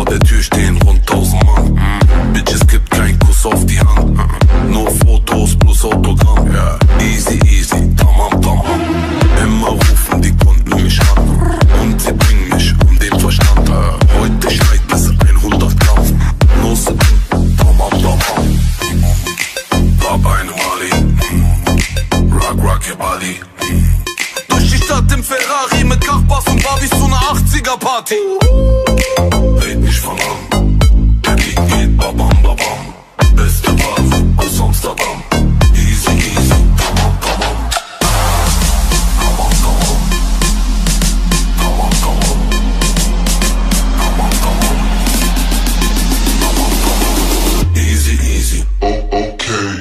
der Tür stehen rund 1000 Mann. Bitches gibt kein Kuss auf die Hand. Nur Fotos plus Autogramm. Easy, easy, tamam, tamam. Immer rufen die Kunden mich an. Und sie bringen mich um den Verstand. Heute schreit es 100 Gramm. Nuss, tamam, tamam. Hab eine Mali. Rock your body. Durch die Stadt im Ferrari mit Kachbass und Barbies zu ner 80er Party. Red mich von an, der Beat geht babam babam. Beste Ware aus Amsterdam. Easy easy, tamam tamam. Tamam tamam. Tamam tamam. Tamam tamam. Tamam tamam. Easy easy. Oh okay.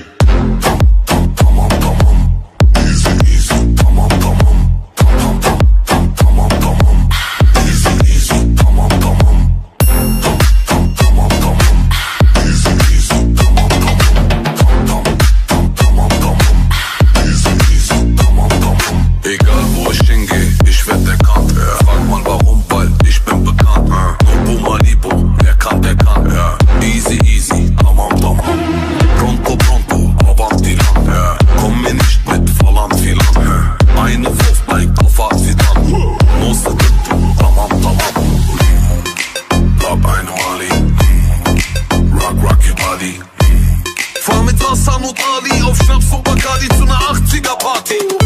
Egal wo ich hingehe, ich werd erkannt. Frag mal warum, weil ich bin bekannt. Buma Libo, wer kann, der kann. Easy, easy, tamam, tamam. Pronto, pronto, avanti lang. Komm mir nicht mit Verland Filan. Eine Wurf bleibt auf Accident. Nuss, tamam, tamam. Hab eine Mali. Rock your body. Fahr mit Hassan und Ali auf Schnaps und Bacardi zu ner 80er Party.